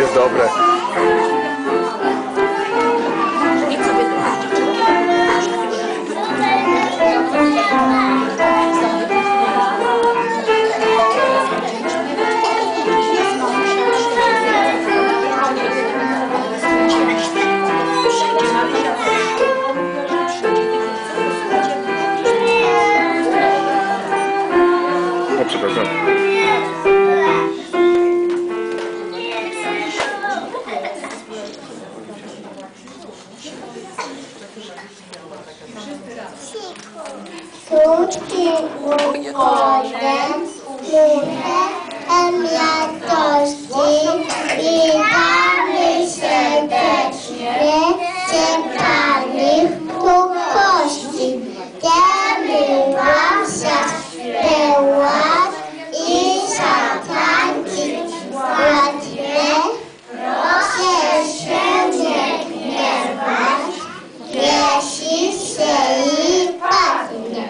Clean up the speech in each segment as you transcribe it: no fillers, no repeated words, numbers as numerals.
jest dobre. O, przepraszam. Krótki układem, radości, witamy serdecznie ciekawych długości. Chcemy wam zaśpiewać i zatańczyć ładnie. Proszę się nie gniewać, jeśli się i padnie.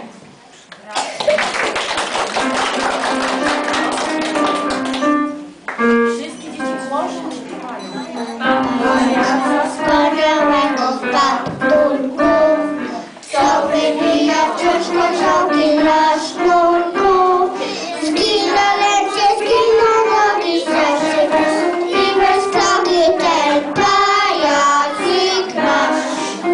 Wspaniałego patunku, co wybija wciąż koziołki na sznurku. Zgina lecie, zgina nogi, zasypy i bez drogi ten pajacik nasz.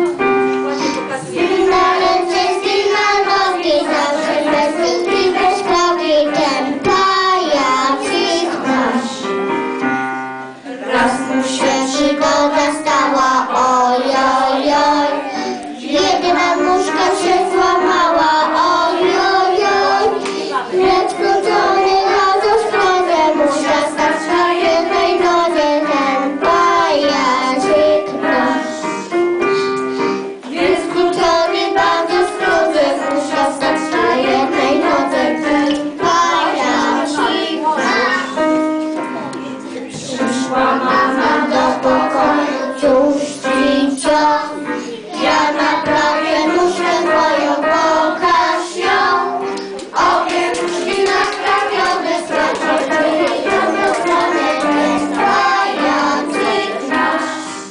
Zgina lecie, zgina nogi, zasypy i bez drogi ten pajacik nasz. Raz mu się przygoda stała, ojojoj, jedna nóżka się złamała, ojojoj, lecz skrócony na tą stronę musia stać na jednej nodze ten pajacik nasz. Więc skrócony bardzo skrócony musia stać na jednej nodze ten pajacik nasz. Przyszła mama do pokoju, cóż ci co? Ja naprawię nóżkę twoją, pokaż ją. Obie nóżki naprawione, sprawdzone i dobrostronne jest pajacik nasz.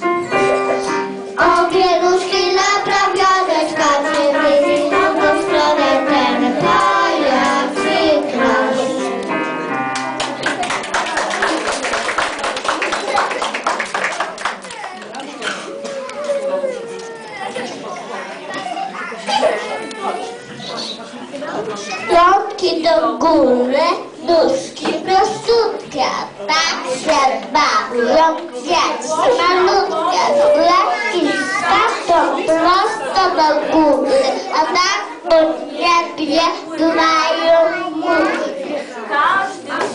Obie nóżki naprawione, sprawdzone i dobrostronne ten pajacik nasz. Piątki do góry, nóżki prościutkie, tak się bawią dzieci malutkie. Lekki skaczą prosto do góry, a tak po niebie grają muzyki. Każdy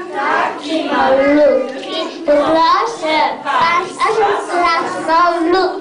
taki malutki, proszę państwa, są malutki.